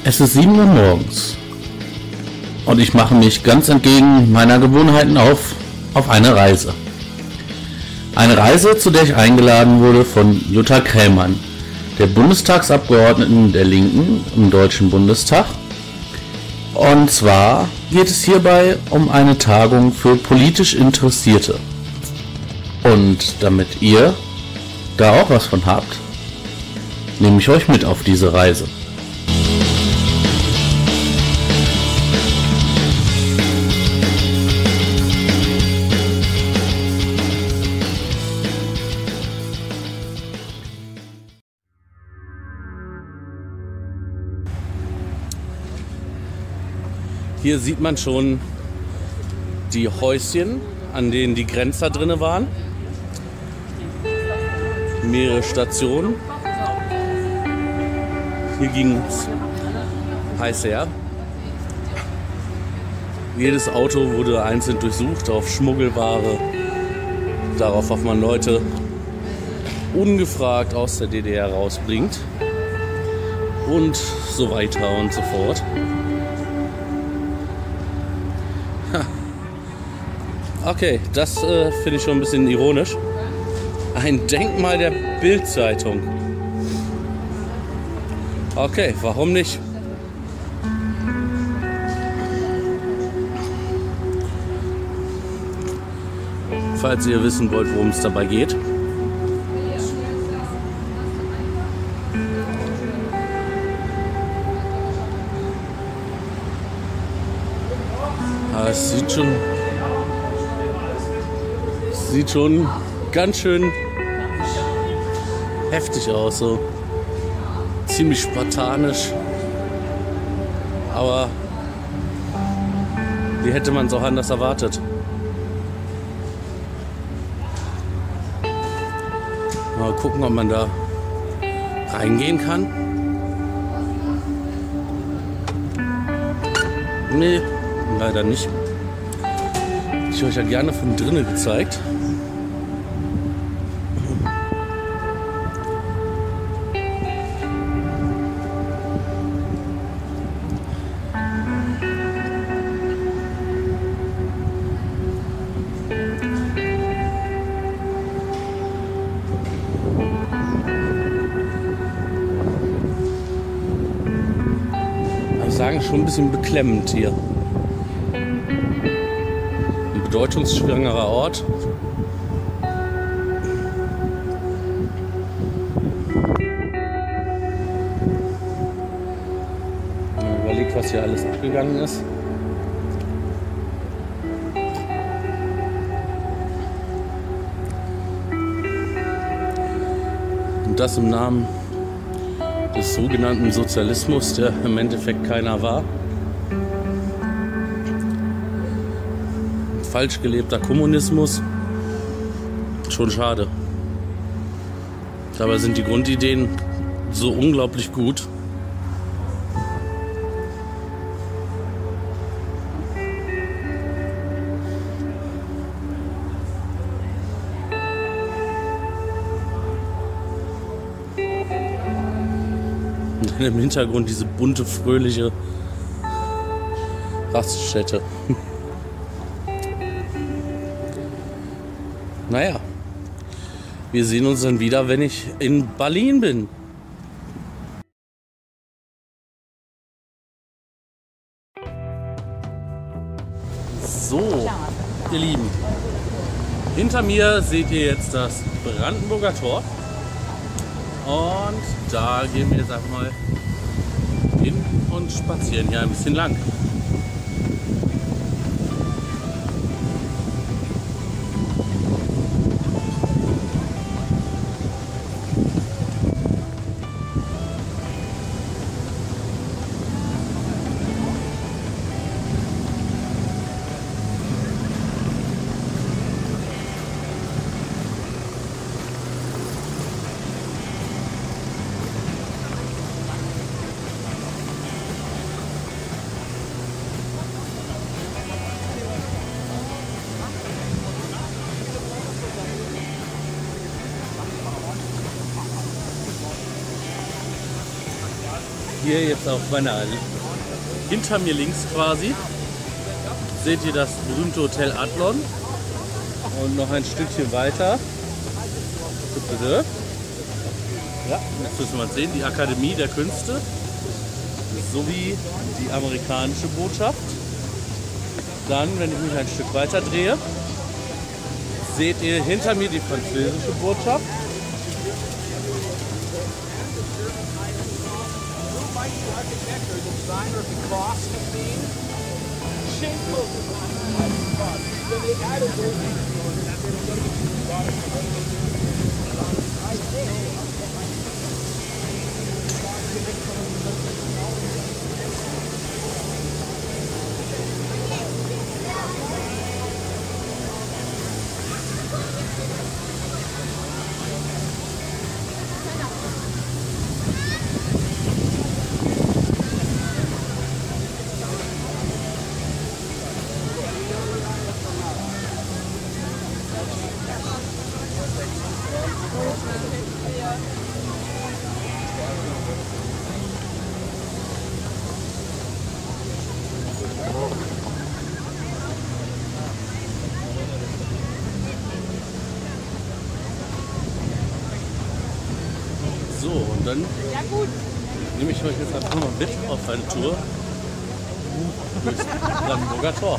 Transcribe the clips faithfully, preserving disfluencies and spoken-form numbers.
Es ist sieben Uhr morgens und ich mache mich ganz entgegen meiner Gewohnheiten auf, auf eine Reise. Eine Reise, zu der ich eingeladen wurde von Jutta Krämann, der Bundestagsabgeordneten der Linken im Deutschen Bundestag. Und zwar geht es hierbei um eine Tagung für politisch Interessierte. Und damit ihr da auch was von habt, nehme ich euch mit auf diese Reise. Hier sieht man schon die Häuschen, an denen die Grenzer drinne waren. Mehrere Stationen. Hier ging es heiß her. Jedes Auto wurde einzeln durchsucht auf Schmuggelware. Darauf, ob man Leute ungefragt aus der D D R rausbringt. Und so weiter und so fort. Okay, das äh, finde ich schon ein bisschen ironisch. Ein Denkmal der Bild-Zeitung. Okay, warum nicht? Falls ihr wissen wollt, worum es dabei geht. Ah, es sieht schon... Sieht schon ganz schön heftig aus, so ziemlich spartanisch, aber wie hätte man es auch anders erwartet? Mal gucken, ob man da reingehen kann. Nee, leider nicht. Ich habe euch ja gerne von drinnen gezeigt. Ich sagen, schon ein bisschen beklemmend hier. Ein bedeutungsschwangerer Ort. Man überlegt, was hier alles abgegangen ist. Und das im Namen des sogenannten Sozialismus, der im Endeffekt keiner war. Falsch gelebter Kommunismus. Schon schade. Dabei sind die Grundideen so unglaublich gut. Im Hintergrund diese bunte, fröhliche Raststätte. Naja, wir sehen uns dann wieder, wenn ich in Berlin bin. So, ihr Lieben, hinter mir seht ihr jetzt das Brandenburger Tor. Und da gehen wir jetzt einfach mal hin und spazieren hier ein bisschen lang. hier jetzt auf meiner, hinter mir links quasi, seht ihr das berühmte Hotel Adlon und noch ein Stückchen weiter, ja, jetzt müssen wir sehen, die Akademie der Künste sowie die amerikanische Botschaft. Dann, wenn ich mich ein Stück weiter drehe, seht ihr hinter mir die französische Botschaft. So, und dann nehme ich euch jetzt einfach mal mit auf eine Tour durchs Brandenburger Tor.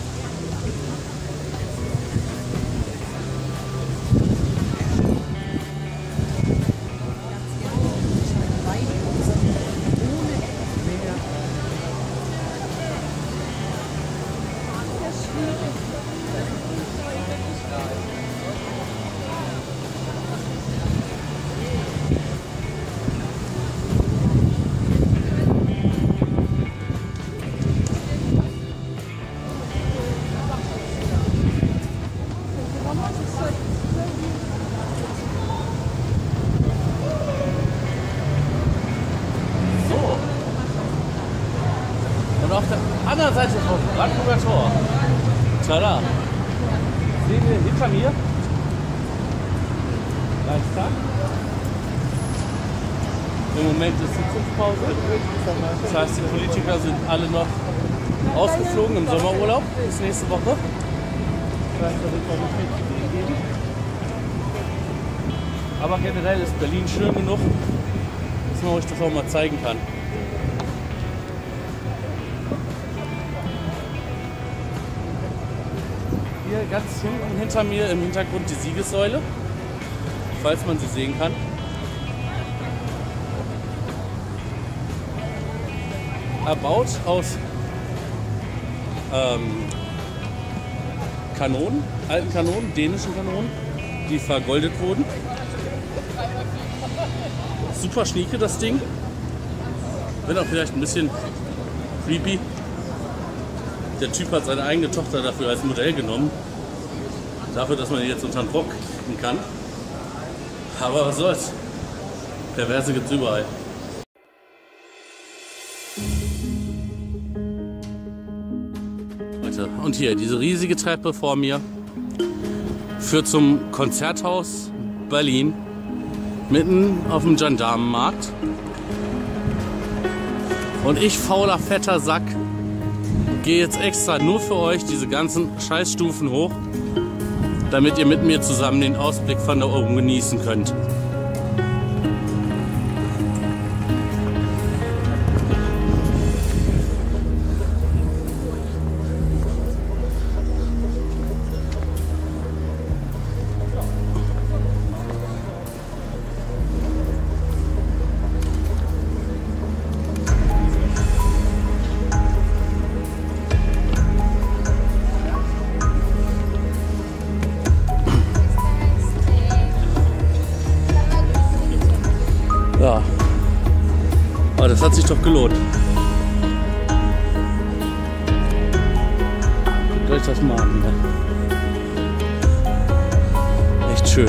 Auf der anderen Seite vom Brandenburger Tor, tada, sehen wir hinter mir Reichstag. Im Moment ist Sitzungspause. Das heißt, die Politiker sind alle noch ausgeflogen im Sommerurlaub bis nächste Woche. Aber generell ist Berlin schön genug, dass man euch das auch mal zeigen kann. Hier ganz hinten hinter mir im Hintergrund die Siegessäule, falls man sie sehen kann. Erbaut aus ähm, Kanonen, alten Kanonen, dänischen Kanonen, die vergoldet wurden. Super schnieke das Ding. Bin auch vielleicht ein bisschen creepy. Der Typ hat seine eigene Tochter dafür als Modell genommen. Dafür, dass man die jetzt unter den Rock kriegen kann. Aber was soll's. Perverse gibt's überall. Und hier, diese riesige Treppe vor mir führt zum Konzerthaus Berlin, mitten auf dem Gendarmenmarkt. Und ich, fauler, fetter Sack, gehe jetzt extra nur für euch diese ganzen Scheißstufen hoch, damit ihr mit mir zusammen den Ausblick von da oben genießen könnt. Ja, aber das hat sich doch gelohnt. Guckt euch das mal an. Ja. Echt schön.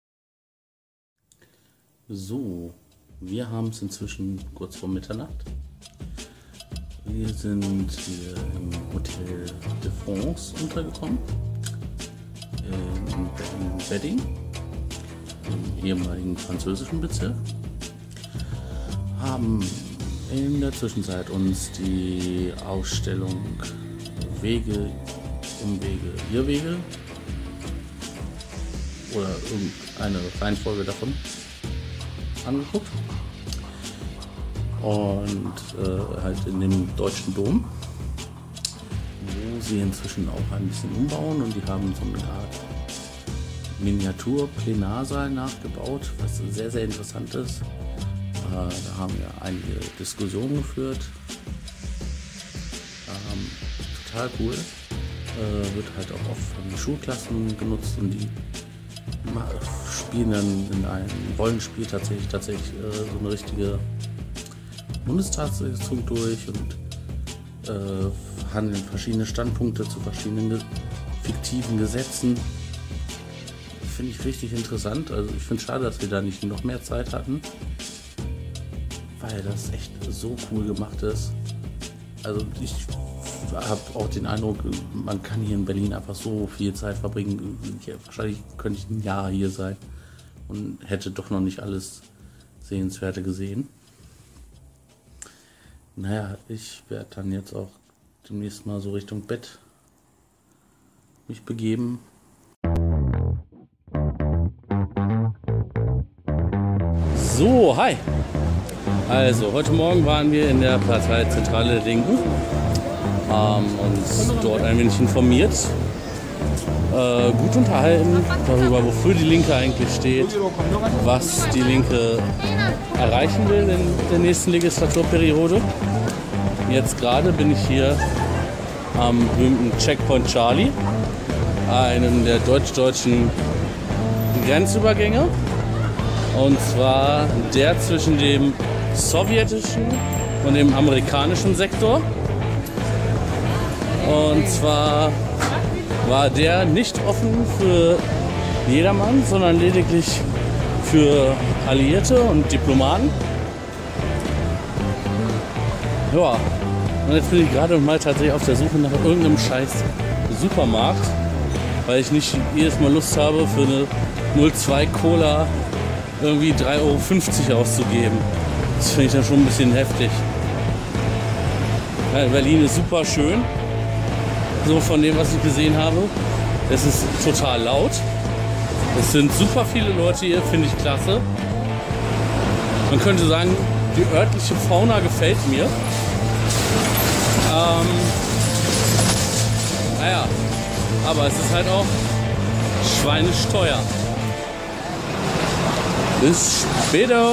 So, wir haben es inzwischen kurz vor Mitternacht. Wir sind hier im Hotel de France untergekommen, in Wedding, im ehemaligen französischen Bezirk. Haben in der Zwischenzeit uns die Ausstellung Wege, Umwege, Irrwege oder irgendeine Reihenfolge davon angeguckt. Und äh, halt in dem Deutschen Dom, wo sie inzwischen auch ein bisschen umbauen, und die haben so eine Art Miniatur-Plenarsaal nachgebaut, was sehr, sehr interessant ist. Äh, da haben wir einige Diskussionen geführt. Ähm, total cool. Äh, wird halt auch oft von Schulklassen genutzt, und die spielen dann in einem Rollenspiel tatsächlich, tatsächlich äh, so eine richtige Bundestagssitzung durch und äh, handeln verschiedene Standpunkte zu verschiedenen ge fiktiven Gesetzen. Finde ich richtig interessant. Also ich finde es schade, dass wir da nicht noch mehr Zeit hatten, weil das echt so cool gemacht ist. Also ich habe auch den Eindruck, man kann hier in Berlin einfach so viel Zeit verbringen. Ja, wahrscheinlich könnte ich ein Jahr hier sein und hätte doch noch nicht alles Sehenswerte gesehen. Naja, ich werde dann jetzt auch demnächst mal so Richtung Bett mich begeben. So, hi! Also, heute Morgen waren wir in der Parteizentrale der Linken, haben uns dort ein wenig informiert, äh, gut unterhalten darüber, wofür die Linke eigentlich steht, was die Linke erreichen will in der nächsten Legislaturperiode. Jetzt gerade bin ich hier am berühmten Checkpoint Charlie, einem der deutsch-deutschen Grenzübergänge, und zwar der zwischen dem sowjetischen und dem amerikanischen Sektor. Und zwar war der nicht offen für jedermann, sondern lediglich für Alliierte und Diplomaten. Ja, und jetzt bin ich gerade mal tatsächlich auf der Suche nach irgendeinem scheiß Supermarkt, weil ich nicht jedes Mal Lust habe, für eine null zwei Cola irgendwie drei Euro fünfzig auszugeben. Das finde ich dann schon ein bisschen heftig. Ja, Berlin ist super schön, so von dem, was ich gesehen habe. Es ist total laut. Es sind super viele Leute hier, finde ich klasse. Man könnte sagen, die örtliche Fauna gefällt mir. Ähm, naja, aber es ist halt auch schweinesteuer. Bis später.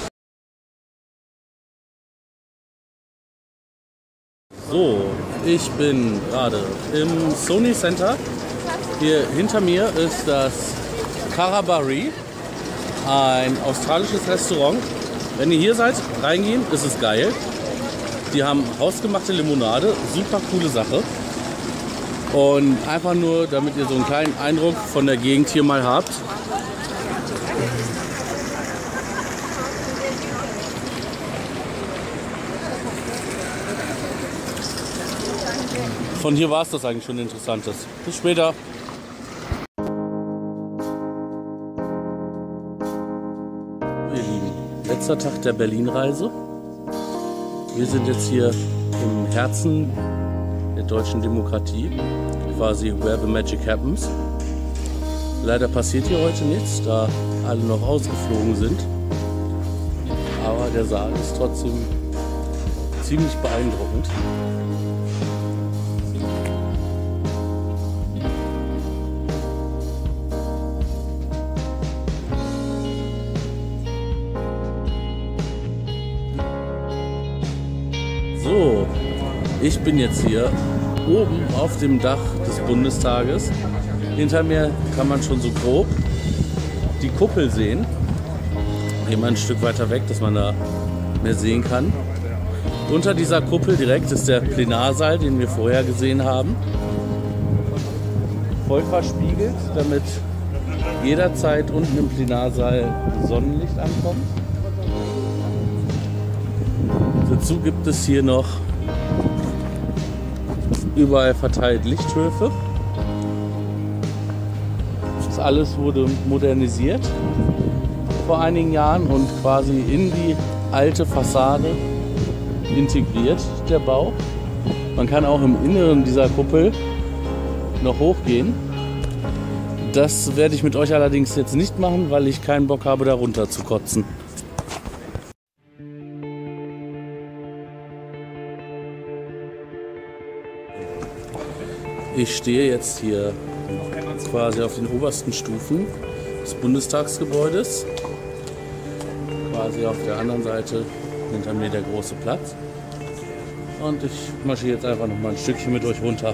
So, ich bin gerade im Sony Center. Hier hinter mir ist das Carabari, ein australisches Restaurant. Wenn ihr hier seid, reingehen, ist es geil. Die haben hausgemachte Limonade, super coole Sache. Und einfach nur, damit ihr so einen kleinen Eindruck von der Gegend hier mal habt. Von hier war es das eigentlich schon Interessantes. Bis später. Ihr Lieben, letzter Tag der Berlin-Reise. Wir sind jetzt hier im Herzen der deutschen Demokratie, quasi where the magic happens. Leider passiert hier heute nichts, da alle noch ausgeflogen sind. Aber der Saal ist trotzdem ziemlich beeindruckend. So, ich bin jetzt hier oben auf dem Dach des Bundestages. Hinter mir kann man schon so grob die Kuppel sehen. Gehen wir ein Stück weiter weg, dass man da mehr sehen kann. Unter dieser Kuppel direkt ist der Plenarsaal, den wir vorher gesehen haben. Voll verspiegelt, damit jederzeit unten im Plenarsaal Sonnenlicht ankommt. Dazu gibt es hier noch Überall verteilt Lichthöfe. Das alles wurde modernisiert vor einigen Jahren und quasi in die alte Fassade integriert, der Bau. Man kann auch im Inneren dieser Kuppel noch hochgehen. Das werde ich mit euch allerdings jetzt nicht machen, weil ich keinen Bock habe, da runter zu kotzen. Ich stehe jetzt hier quasi auf den obersten Stufen des Bundestagsgebäudes. Quasi auf der anderen Seite hinter mir der große Platz. Und ich marschiere jetzt einfach noch mal ein Stückchen mit euch runter.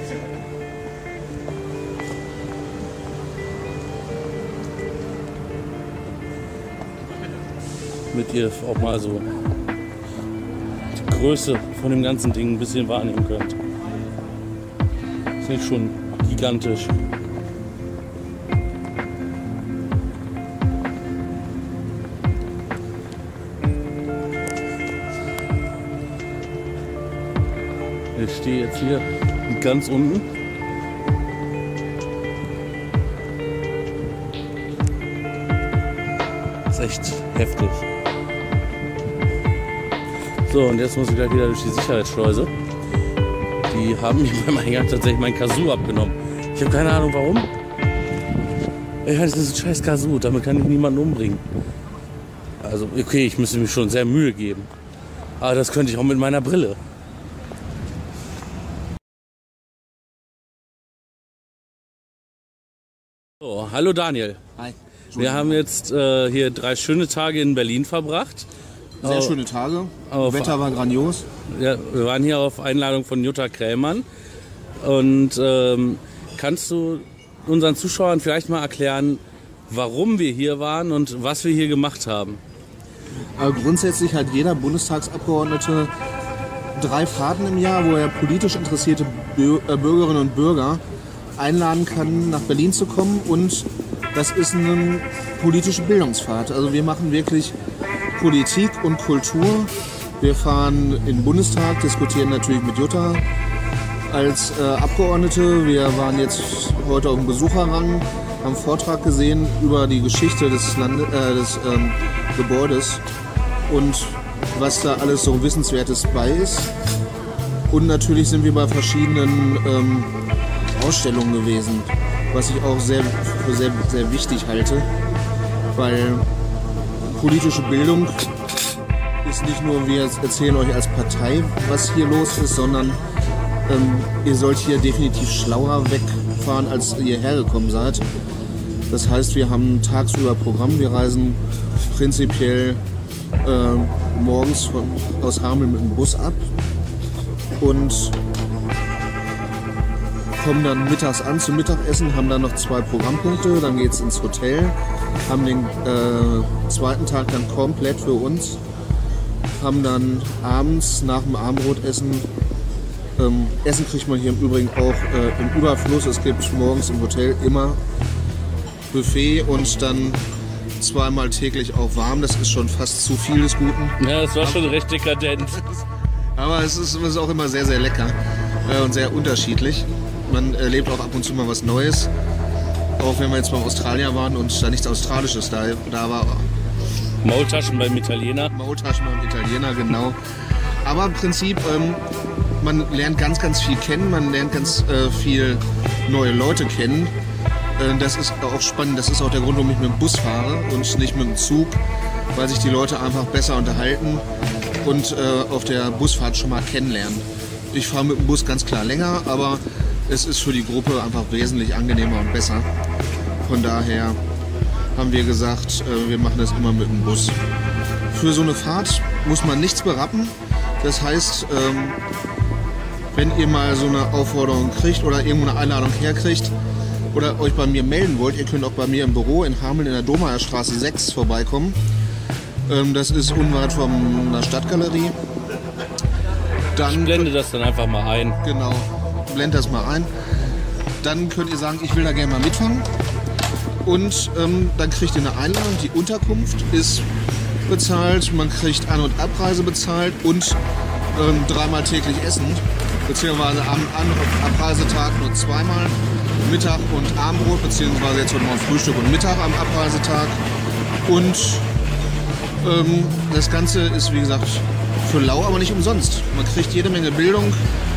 Damit ihr auch mal so die Größe von dem ganzen Ding ein bisschen wahrnehmen könnt. Das ist schon gigantisch. Ich stehe jetzt hier ganz unten. Das ist echt heftig. So, und jetzt muss ich gleich wieder durch die Sicherheitsschleuse. Die haben mir beim Eingang tatsächlich mein Kazoo abgenommen. Ich habe keine Ahnung warum. Ja, das ist ein scheiß Kazoo, damit kann ich niemanden umbringen. Also, okay, ich müsste mir schon sehr Mühe geben. Aber das könnte ich auch mit meiner Brille. So, hallo Daniel. Hi. Wir haben jetzt äh, hier drei schöne Tage in Berlin verbracht. Sehr Oh. schöne Tage. Auf- Wetter war grandios. Ja, wir waren hier auf Einladung von Jutta Krämann. Und ähm, kannst du unseren Zuschauern vielleicht mal erklären, warum wir hier waren und was wir hier gemacht haben? Aber grundsätzlich hat jeder Bundestagsabgeordnete drei Fahrten im Jahr, wo er politisch interessierte Bür- äh, Bürgerinnen und Bürger einladen kann, nach Berlin zu kommen. Und das ist eine politische Bildungsfahrt. Also wir machen wirklich Politik und Kultur. Wir fahren in den Bundestag, diskutieren natürlich mit Jutta als äh, Abgeordnete. Wir waren jetzt heute auf dem Besucherrang, haben einen Vortrag gesehen über die Geschichte des, Lande, äh, des ähm, Gebäudes und was da alles so Wissenswertes bei ist. Und natürlich sind wir bei verschiedenen ähm, Ausstellungen gewesen, was ich auch sehr, für sehr, sehr wichtig halte, weil politische Bildung ist nicht nur, wir erzählen euch als Partei, was hier los ist, sondern ähm, ihr sollt hier definitiv schlauer wegfahren, als ihr hergekommen seid. Das heißt, wir haben tagsüber Programm, wir reisen prinzipiell äh, morgens von, aus Hameln mit dem Bus ab und kommen dann mittags an zum Mittagessen, haben dann noch zwei Programmpunkte, dann geht es ins Hotel, haben den äh, zweiten Tag dann komplett für uns, haben dann abends nach dem Abendbrotessen, ähm, Essen kriegt man hier im Übrigen auch äh, im Überfluss, es gibt morgens im Hotel immer Buffet und dann zweimal täglich auch warm, das ist schon fast zu viel des Guten. Ja, das war schon recht dekadent. Aber es ist, es ist auch immer sehr, sehr lecker äh, und sehr unterschiedlich. Man erlebt auch ab und zu mal was Neues. Auch wenn wir jetzt beim Australier waren und da nichts Australisches da, da war. Maultaschen beim Italiener. Maultaschen beim Italiener, genau. Aber im Prinzip, ähm, man lernt ganz, ganz viel kennen. Man lernt ganz äh, viel neue Leute kennen. Äh, das ist auch spannend. Das ist auch der Grund, warum ich mit dem Bus fahre und nicht mit dem Zug. Weil sich die Leute einfach besser unterhalten und äh, auf der Busfahrt schon mal kennenlernen. Ich fahre mit dem Bus ganz klar länger, aber es ist für die Gruppe einfach wesentlich angenehmer und besser. Von daher haben wir gesagt, äh, wir machen das immer mit dem Bus. Für so eine Fahrt muss man nichts berappen. Das heißt, ähm, wenn ihr mal so eine Aufforderung kriegt oder irgendwo eine Einladung herkriegt oder euch bei mir melden wollt, ihr könnt auch bei mir im Büro in Hameln in der Domeierstraße sechs vorbeikommen. Ähm, das ist unweit von der Stadtgalerie. Dann Ich blende das dann einfach mal ein. Genau, blend das mal ein. Dann könnt ihr sagen, ich will da gerne mal mitfahren. Und ähm, dann kriegt ihr eine Einladung. Die Unterkunft ist bezahlt, man kriegt An- und Abreise bezahlt und ähm, dreimal täglich essen, beziehungsweise am, am Abreisetag nur zweimal, Mittag und Abendbrot, beziehungsweise jetzt heute Morgen Frühstück und Mittag am Abreisetag. Und ähm, das Ganze ist, wie gesagt, für lau, aber nicht umsonst. Man kriegt jede Menge Bildung,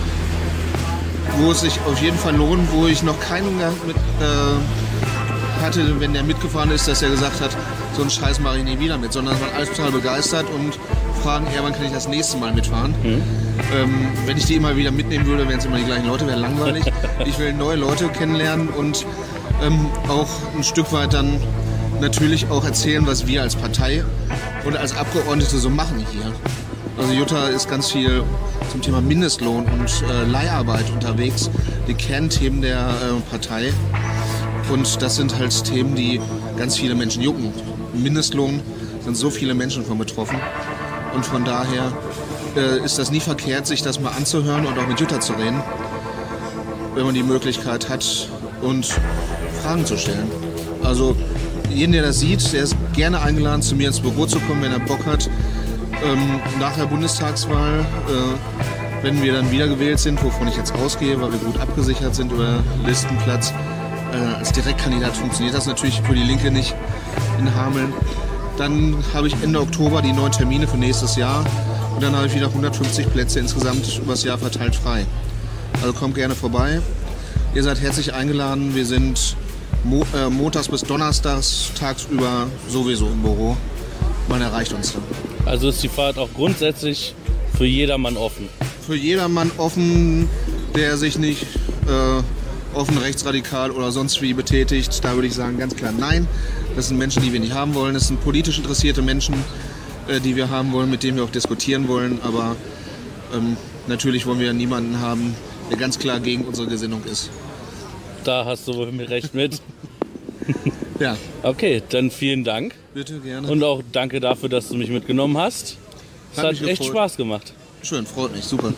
wo es sich auf jeden Fall lohnt, wo ich noch keinen mit, äh, hatte, wenn der mitgefahren ist, dass er gesagt hat, so einen Scheiß mache ich nie wieder mit, sondern man alles total begeistert und fragen, ja, wann kann ich das nächste Mal mitfahren? Mhm. Ähm, wenn ich die immer wieder mitnehmen würde, wären es immer die gleichen Leute, wäre langweilig. Ich will neue Leute kennenlernen und ähm, auch ein Stück weit dann natürlich auch erzählen, was wir als Partei und als Abgeordnete so machen hier. Also Jutta ist ganz viel zum Thema Mindestlohn und äh, Leiharbeit unterwegs, die Kernthemen der äh, Partei. Und das sind halt Themen, die ganz viele Menschen jucken. Mindestlohn sind so viele Menschen von betroffen. Und von daher äh, ist das nie verkehrt, sich das mal anzuhören und auch mit Jutta zu reden, wenn man die Möglichkeit hat und Fragen zu stellen. Also jeden, der das sieht, der ist gerne eingeladen, zu mir ins Büro zu kommen, wenn er Bock hat. Ähm, nach der Bundestagswahl, äh, wenn wir dann wiedergewählt sind, wovon ich jetzt ausgehe, weil wir gut abgesichert sind über Listenplatz, äh, als Direktkandidat funktioniert das natürlich für die Linke nicht in Hameln. Dann habe ich Ende Oktober die neuen Termine für nächstes Jahr und dann habe ich wieder hundertfünfzig Plätze insgesamt übers Jahr verteilt frei. Also kommt gerne vorbei. Ihr seid herzlich eingeladen. Wir sind Mo äh, montags bis donnerstags tagsüber sowieso im Büro. Man erreicht uns dann. Also ist die Fahrt auch grundsätzlich für jedermann offen? Für jedermann offen, der sich nicht äh, offen rechtsradikal oder sonst wie betätigt. Da würde ich sagen ganz klar nein. Das sind Menschen, die wir nicht haben wollen. Das sind politisch interessierte Menschen, äh, die wir haben wollen, mit denen wir auch diskutieren wollen. Aber ähm, natürlich wollen wir niemanden haben, der ganz klar gegen unsere Gesinnung ist. Da hast du wohl recht mit. Ja. Okay, dann vielen Dank. Bitte, gerne. Und auch danke dafür, dass du mich mitgenommen hast. Es hat, hat echt Spaß gemacht. Schön, freut mich, super.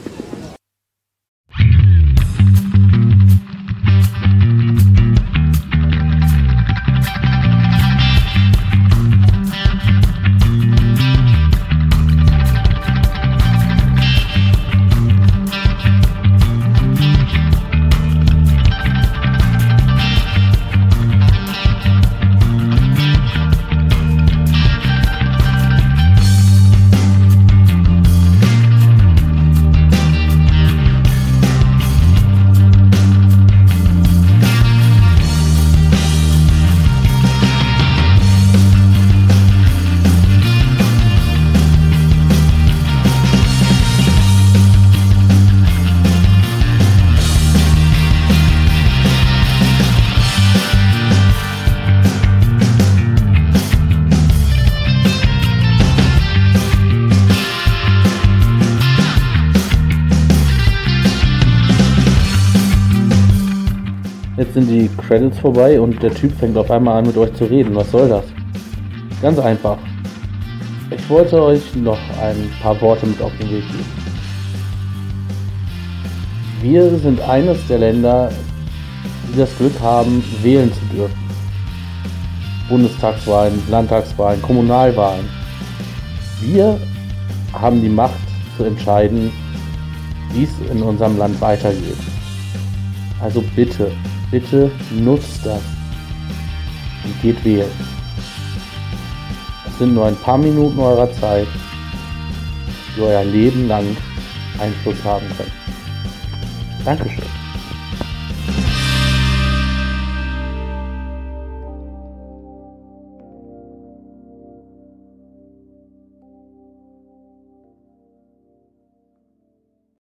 Jetzt sind die Credits vorbei und der Typ fängt auf einmal an mit euch zu reden. Was soll das? Ganz einfach. Ich wollte euch noch ein paar Worte mit auf den Weg geben. Wir sind eines der Länder, die das Glück haben, wählen zu dürfen. Bundestagswahlen, Landtagswahlen, Kommunalwahlen. Wir haben die Macht zu entscheiden, wie es in unserem Land weitergeht. Also bitte, bitte nutzt das und geht wählen. Es sind nur ein paar Minuten eurer Zeit, die euer Leben lang Einfluss haben können. Dankeschön.